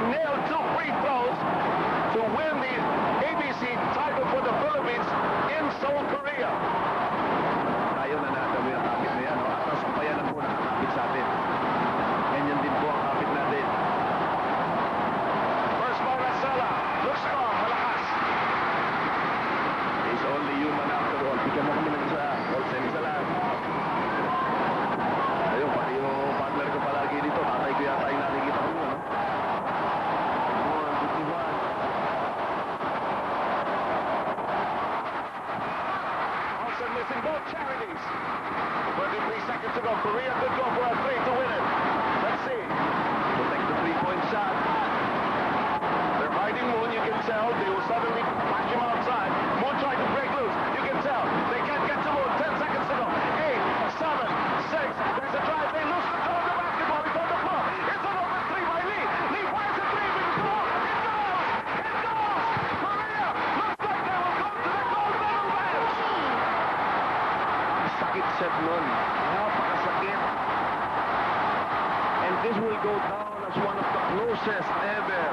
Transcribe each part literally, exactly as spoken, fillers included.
nailed two free throws to win the A B C title for the Philippines in Seoul, Korea. Tayo na natin yung kapit na yan. No? Atas ko pa yan ang muna kapit sa atin. Ganyan din po ang kapit natin. First ball, Racela. Looks strong. Malakas. He's only human after all. Bigyan mo kami ng isa. Olsen, isa lang. Ayun, pati yung partner ko palagi dito. Tatay ko yata yung nakikita ko mo, no? Olsen missing both charities. twenty-three seconds to go. Korea could go for a three to win it. Let's see. Protect the three-point shot. They're hiding Moon, you can tell. They will suddenly whack him outside. Moon tried to break loose. You can tell. They can't get to Moon. Ten seconds to go. Eight, seven, six. There's a drive. They lose control of the basketball. It's on the floor. It's an open three by Lee. Lee fires a three. It goes. It goes. It goes. Korea looks like they will go to the gold medal match. Sakit set nun. Napakasakit. And this will go down as one of the closest ever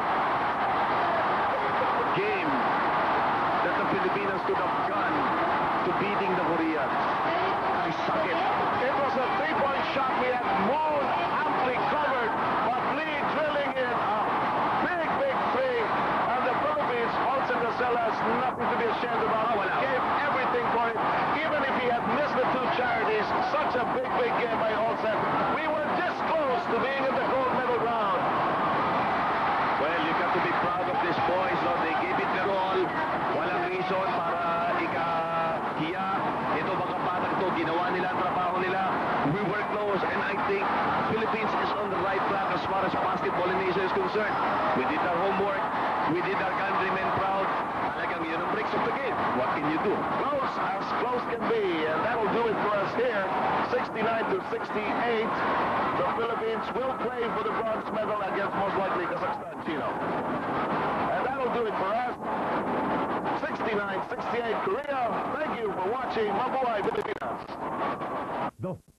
game that the Filipinos could have gone to beating the Koreans. Ay, sakit. It was a three-point shot. We had Moon amply covered, but Lee drilling in a big, big three. And the Philippines, Olsen Racela, has nothing to be ashamed about. Oh, wow. Gave everything for it. Even if he had missed the two charities, such a big, big game by Olsen. We were this close to being in the gold medal round. Well, you got to be proud of these boys. No? They gave it their all. Walang reason para ikahiya. Ito mga batang to, ginawa nila ang trabaho nila. We were close, and I think Philippines is on the right track as far as basketball in Asia is concerned. We did our homework. We did our countrymen proud. Talagang yun ang breaks of the game. What can you do? Close as close can be, and that'll do it for us here. sixty-nine to sixty-eight. The Philippines will play for the bronze medal against most likely Kazakhstan, Chino. And that'll do it for us. sixty-nine sixty-eight Korea. Thank you for watching. Mabuhay, Pilipinas. The